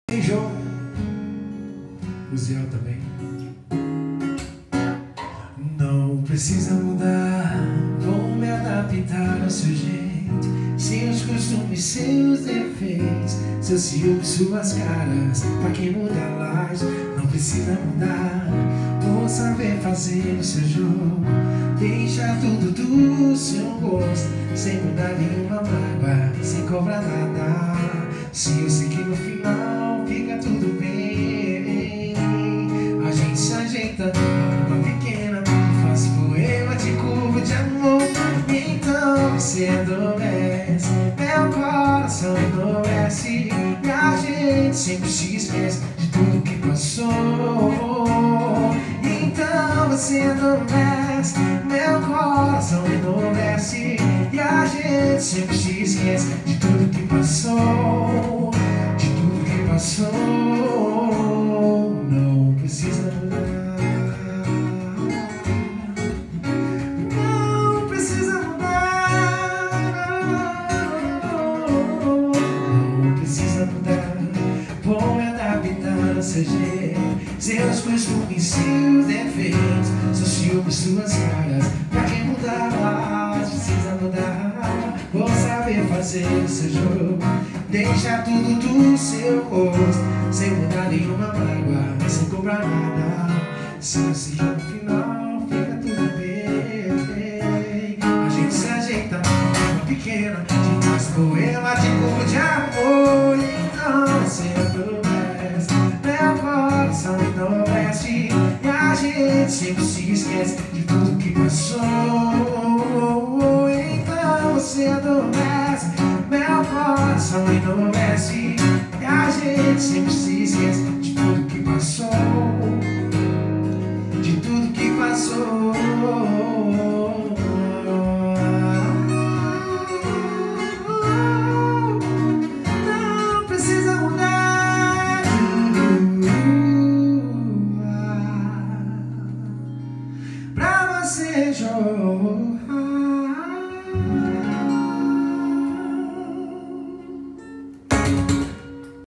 João, o Zé também. Não precisa mudar, vou me adaptar ao seu jeito, seus costumes, seus defeitos, seus ciúmes, suas caras. Pra quem muda mais, não precisa mudar, vou saber fazer o seu jogo, deixa tudo do seu gosto, sem mudar nenhuma mágoa, sem cobrar nada. Se eu sei que no final fica tudo bem, a gente se ajeita, uma pequena, faz poema de cubo de amor. Então você adormece, meu coração endurece, e a gente sempre se esquece de tudo que passou. Então você adormece, meu coração endurece, e a gente sempre se esquece de tudo que passou, de tudo que passou. Não precisa mudar, não precisa mudar, não precisa mudar, vou me adaptar ao seu jeito, seus costumes, seus defeitos, seus ciúmes, suas caras. Pra quem mudar, precisa mudar, vou saber fazer o seu jogo, deixa tudo do seu rosto, sem mudar nenhuma mágoa, sem cobrar nada. Se eu sei que no final fica tudo bem, a gente se ajeita, uma pequena, de faz poema de cubo de amor. Então você adormece, meu coração endurece, e a gente sempre se esquece de tudo que passou. Então você adormece, meu coração endurece, e a gente sempre se esquece de tudo que passou, de tudo que passou. Não precisa mudar, pra você, João.